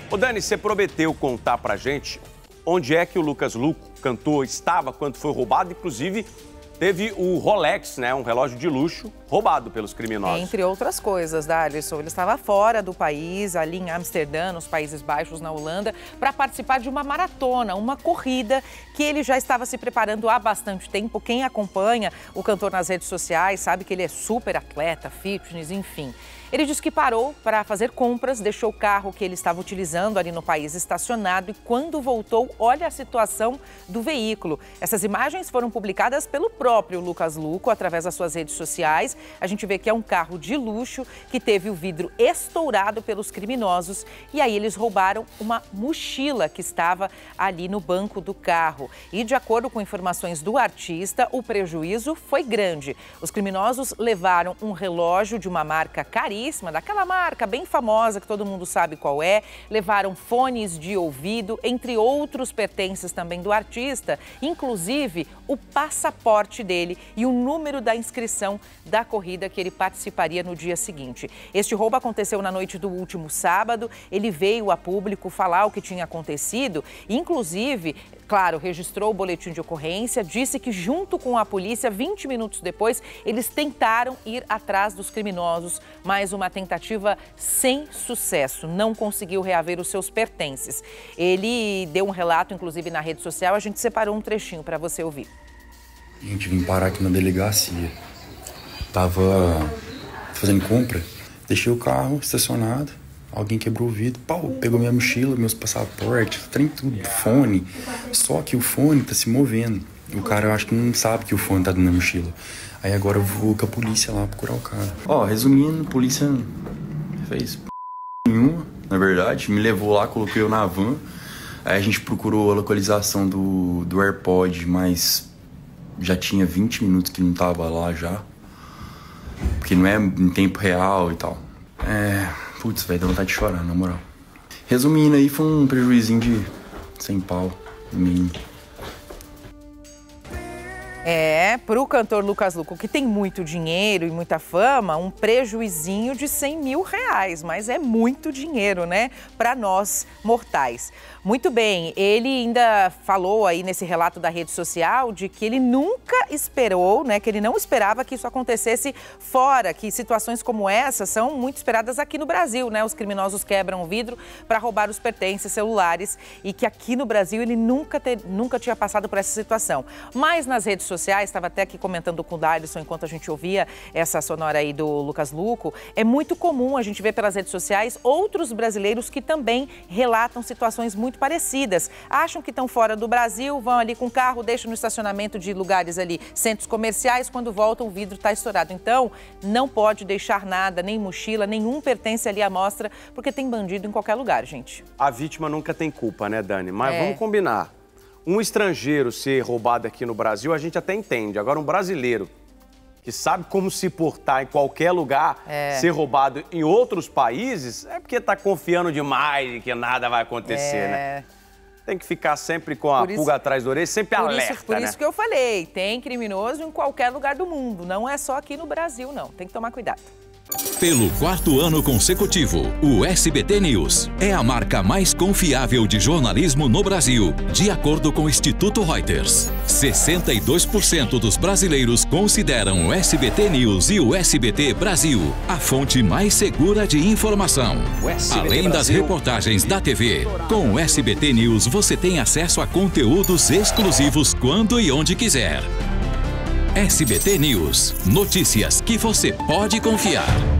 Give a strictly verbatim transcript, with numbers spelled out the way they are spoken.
Ô Dani, você prometeu contar pra gente onde é que o Lucas Luco, cantor, estava quando foi roubado, inclusive teve o Rolex, né, um relógio de luxo, roubado pelos criminosos. Entre outras coisas, Darlison, ele estava fora do país, ali em Amsterdã, nos Países Baixos, na Holanda, para participar de uma maratona, uma corrida que ele já estava se preparando há bastante tempo. Quem acompanha o cantor nas redes sociais sabe que ele é super atleta, fitness, enfim. Ele disse que parou para fazer compras, deixou o carro que ele estava utilizando ali no país estacionado e quando voltou, olha a situação do veículo. Essas imagens foram publicadas pelo próprio Lucas Luco através das suas redes sociais. A gente vê que é um carro de luxo que teve o vidro estourado pelos criminosos e aí eles roubaram uma mochila que estava ali no banco do carro. E de acordo com informações do artista, o prejuízo foi grande. Os criminosos levaram um relógio de uma marca caríssima, daquela marca bem famosa que todo mundo sabe qual é, levaram fones de ouvido, entre outros pertences também do artista, inclusive o passaporte dele e o número da inscrição da corrida que ele participaria no dia seguinte. Este roubo aconteceu na noite do último sábado, ele veio a público falar o que tinha acontecido, inclusive, claro, registrou o boletim de ocorrência, disse que junto com a polícia, vinte minutos depois, eles tentaram ir atrás dos criminosos, mas uma tentativa sem sucesso, não conseguiu reaver os seus pertences. Ele deu um relato, inclusive na rede social, a gente separou um trechinho para você ouvir. A gente vim parar aqui na delegacia, tava fazendo compra, deixei o carro estacionado, alguém quebrou o vidro, pau, pegou minha mochila, meus passaportes, trem tudo, fone, só que o fone tá se movendo. O cara, eu acho que não sabe que o fone tá dentro da mochila. Aí agora eu vou com a polícia lá procurar o cara. Ó, resumindo, a polícia fez p... nenhuma, na verdade. Me levou lá, coloquei eu na van. Aí a gente procurou a localização do, do AirPod, mas já tinha vinte minutos que não tava lá já. Porque não é em tempo real e tal. É... Putz, velho, dá vontade de chorar, na moral. Resumindo aí, foi um prejuízinho de cem pau, no mínimo. É, para o cantor Lucas Luco, que tem muito dinheiro e muita fama, um prejuizinho de cem mil reais, mas é muito dinheiro, né, para nós mortais. Muito bem, ele ainda falou aí nesse relato da rede social de que ele nunca esperou, né, que ele não esperava que isso acontecesse fora, que situações como essa são muito esperadas aqui no Brasil, né, os criminosos quebram o vidro para roubar os pertences celulares e que aqui no Brasil ele nunca, ter, nunca tinha passado por essa situação. Mas nas redes sociais, sociais, estava até aqui comentando com o Darlison enquanto a gente ouvia essa sonora aí do Lucas Luco, é muito comum a gente ver pelas redes sociais outros brasileiros que também relatam situações muito parecidas. Acham que estão fora do Brasil, vão ali com o carro, deixam no estacionamento de lugares ali, centros comerciais, quando voltam o vidro está estourado. Então, não pode deixar nada, nem mochila, nenhum pertence ali à mostra, porque tem bandido em qualquer lugar, gente. A vítima nunca tem culpa, né, Dani? Mas É. vamos combinar. Um estrangeiro ser roubado aqui no Brasil, a gente até entende. Agora, um brasileiro que sabe como se portar em qualquer lugar, é. ser roubado em outros países, é porque tá confiando demais de que nada vai acontecer, é. né? Tem que ficar sempre com a isso, pulga atrás da orelha, sempre por alerta, isso, Por né? isso que eu falei, tem criminoso em qualquer lugar do mundo, não é só aqui no Brasil, não. Tem que tomar cuidado. Pelo quarto ano consecutivo, o S B T News é a marca mais confiável de jornalismo no Brasil, de acordo com o Instituto Reuters. sessenta e dois por cento dos brasileiros consideram o S B T News e o S B T Brasil a fonte mais segura de informação. Além das reportagens da T V, com o S B T News você tem acesso a conteúdos exclusivos quando e onde quiser. S B T News. Notícias que você pode confiar.